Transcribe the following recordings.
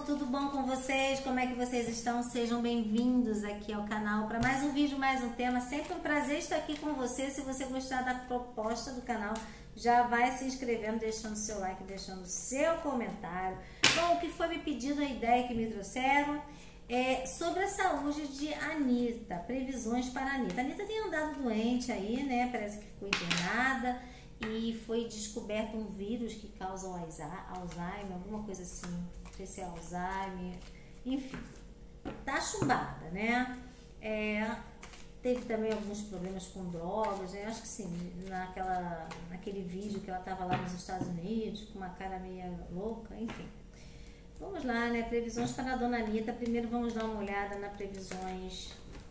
tudo bom com vocês? Como é que vocês estão? Sejam bem-vindos aqui ao canal para mais um vídeo, mais um tema. Sempre um prazer estar aqui com você. Se você gostar da proposta do canal, já vai se inscrevendo, deixando seu like, deixando seu comentário. Bom, o que foi me pedido, a ideia que me trouxeram é sobre a saúde de Anitta, previsões para a Anitta. A Anitta tem andado doente aí, né? Parece que ficou internada e foi descoberto um vírus que causa Alzheimer, alguma coisa assim, não sei se é Alzheimer, enfim, tá chumbada, né? Teve também alguns problemas com drogas, né? Acho que sim, naquele vídeo que ela tava lá nos Estados Unidos, com uma cara meio louca, enfim. Vamos lá, né? Previsões para a dona Anitta. Primeiro vamos dar uma olhada nas previsões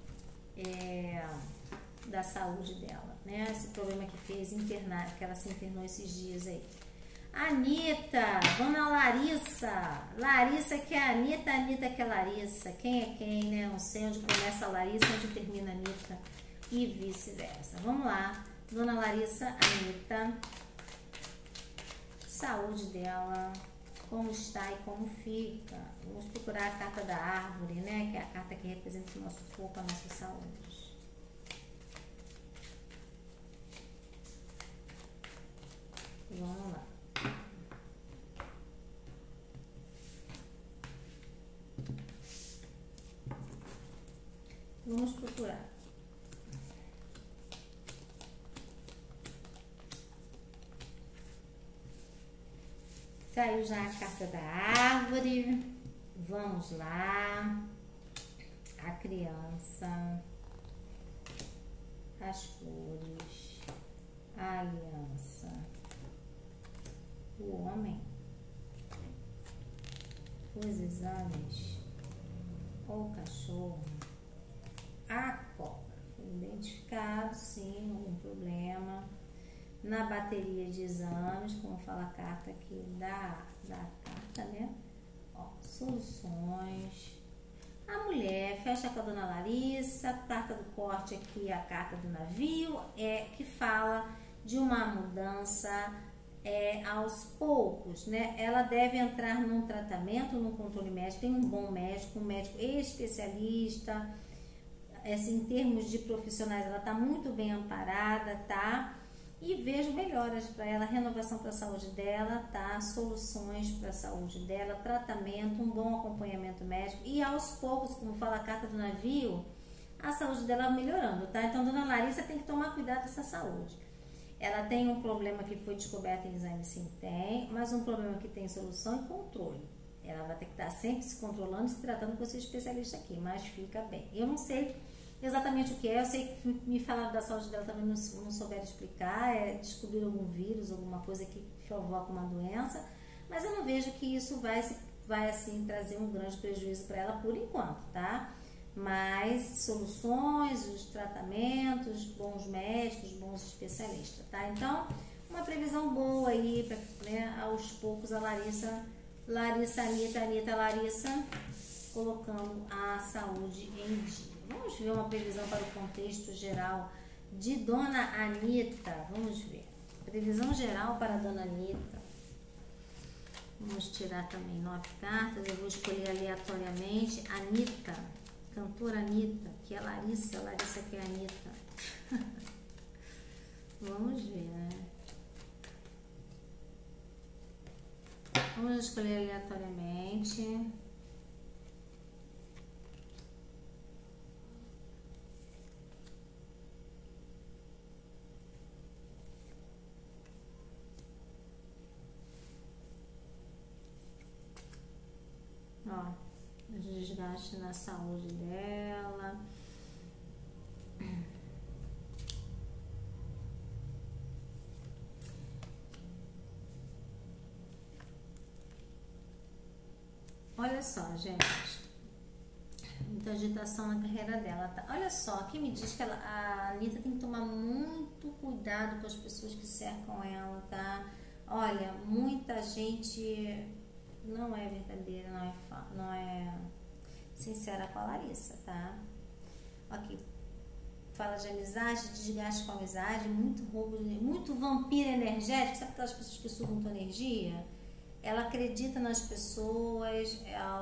da saúde dela, né? Esse problema que fez internar, que ela se internou esses dias aí. Anitta, dona Larissa que é a Anitta, Anitta que é a Larissa. Quem é quem, né? Não sei onde começa a Larissa, onde termina a Anitta e vice-versa. Vamos lá, dona Larissa, Anitta, saúde dela, como está e como fica. Vamos procurar a carta da árvore, né? Que é a carta que representa o nosso corpo, a nossa saúde. Vamos lá. Vamos procurar. Saiu já a carta da árvore. Vamos lá. A criança. As flores. A aliança. O homem. Os exames. O cachorro. A cobra. Foi identificado, sim, algum problema. Na bateria de exames, como fala a carta aqui da carta, né? Ó, soluções. A mulher, fecha com a dona Larissa. A carta do corte aqui, a carta do navio, que fala de uma mudança aos poucos, né? Ela deve entrar num tratamento, num controle médico. Tem um bom médico, um médico especialista. Em termos de profissionais, ela está muito bem amparada, tá? E vejo melhoras para ela, renovação para a saúde dela, tá? Soluções para a saúde dela, tratamento, um bom acompanhamento médico e aos poucos, como fala a carta do navio, a saúde dela melhorando, tá? Então, dona Larissa tem que tomar cuidado dessa saúde. Ela tem um problema que foi descoberto em exame, sim, tem, mas um problema que tem solução e controle. Ela vai ter que estar sempre se controlando e se tratando com esse especialista aqui, mas fica bem. Eu não sei exatamente o que é, eu sei que me falaram da saúde dela, também não souberam explicar, descobrir algum vírus, alguma coisa que provoca uma doença, mas eu não vejo que isso vai assim trazer um grande prejuízo para ela por enquanto, tá? Mas soluções, os tratamentos, bons médicos, bons especialistas, tá? Então, uma previsão boa aí, pra, né, aos poucos a Larissa, Anitta, Larissa, colocando a saúde em dia. Vamos ver uma previsão para o contexto geral de dona Anitta. Vamos ver. Previsão geral para a dona Anitta. Vamos tirar também 9 cartas. Eu vou escolher aleatoriamente Anitta, cantora Anitta, que é Larissa que é Anitta. Vamos ver, né? Vamos escolher aleatoriamente. Ó, desgaste na saúde dela. Olha só, gente. Muita agitação na carreira dela, tá? Olha só, aqui me diz que a Anitta tem que tomar muito cuidado com as pessoas que cercam ela, tá? Olha, muita gente não é verdadeira, não é sincera com a Larissa, tá? Aqui fala de amizade, de desgaste com a amizade, muito roubo, muito vampiro energético, sabe aquelas pessoas que sugam tua energia? ela acredita nas pessoas,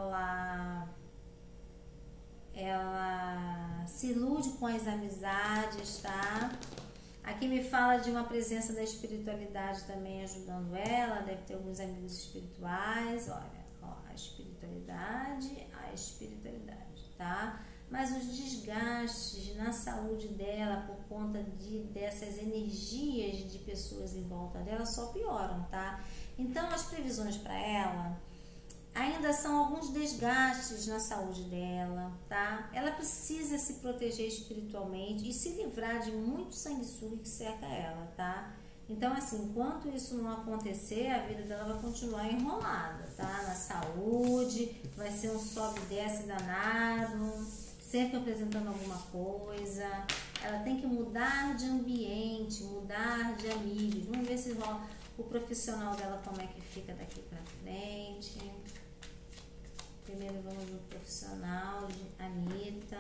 ela se ilude com as amizades, tá? Aqui me fala de uma presença da espiritualidade também ajudando ela, deve ter alguns amigos espirituais, olha, ó, a espiritualidade, tá? Mas os desgastes na saúde dela por conta dessas energias de pessoas em volta dela só pioram, tá? Então as previsões para ela ainda são alguns desgastes na saúde dela, tá? Ela precisa se proteger espiritualmente e se livrar de muito sanguessuga que cerca ela, tá? Então, assim, enquanto isso não acontecer, a vida dela vai continuar enrolada, tá? Na saúde, vai ser um sobe e desce danado, sempre apresentando alguma coisa. Ela tem que mudar de ambiente, mudar de amigos. Vamos ver se rola o profissional dela, como é que fica daqui pra frente. Primeiro vamos no profissional de Anitta.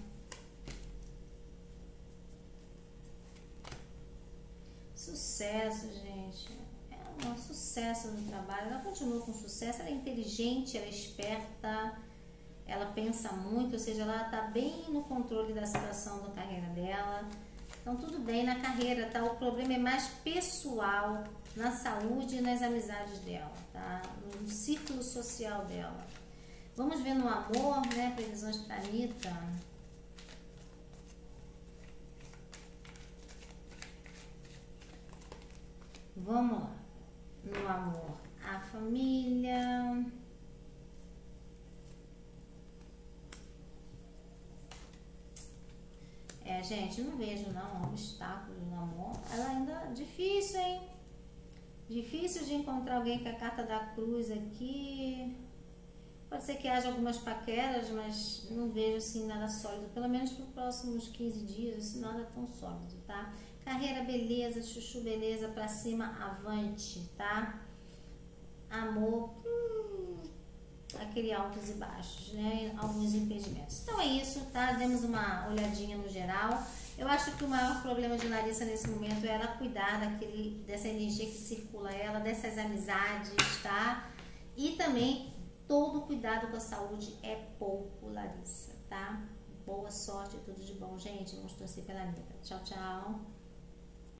Sucesso, gente. É um sucesso no trabalho. Ela continua com sucesso. Ela é inteligente, ela é esperta, ela pensa muito, ou seja, ela está bem no controle da situação da carreira dela. Então, tudo bem na carreira, tá? O problema é mais pessoal, na saúde e nas amizades dela, tá? No círculo social dela. Vamos ver no amor, né? Previsões para Anitta. Vamos lá. No amor, a família. Gente, não vejo não obstáculos no amor. Ela ainda difícil, hein? Difícil de encontrar alguém com a carta da cruz aqui. Pode ser que haja algumas paqueras, mas não vejo assim nada sólido. Pelo menos para os próximos 15 dias, assim, nada tão sólido, tá? Carreira, beleza, chuchu, beleza, pra cima, avante, tá? Amor, aquele altos e baixos, né? Alguns impedimentos. Então é isso, tá? Demos uma olhadinha no geral. Eu acho que o maior problema de Larissa nesse momento é ela cuidar dessa energia que circula ela, dessas amizades, tá? E também todo cuidado com a saúde é pouco, Larissa, tá? Boa sorte e tudo de bom, gente. Vamos torcer pela Anitta. Tchau, tchau.